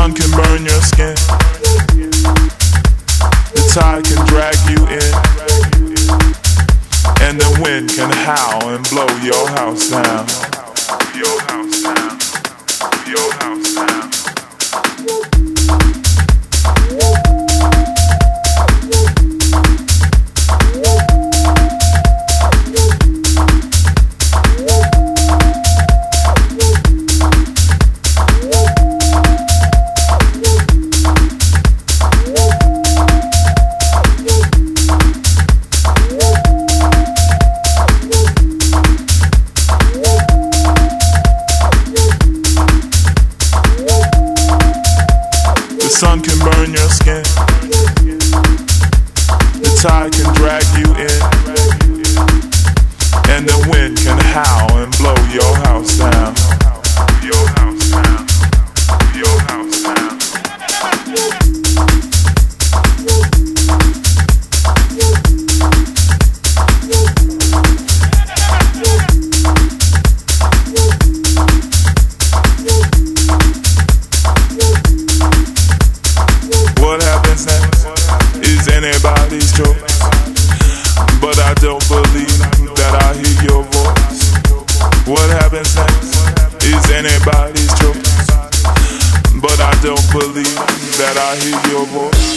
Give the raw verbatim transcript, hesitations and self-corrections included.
sun can burn your skin. The tide can drag you in, and the wind can howl and blow your house down. Your house down. Your house down. The sun can burn your skin. The tide can drag you in, and the wind can howl and blow your house down. Your house down. Your house down. What happens next is anybody's choice, but I don't believe that I hear your voice. What happens next is anybody's choice, but I don't believe that I hear your voice.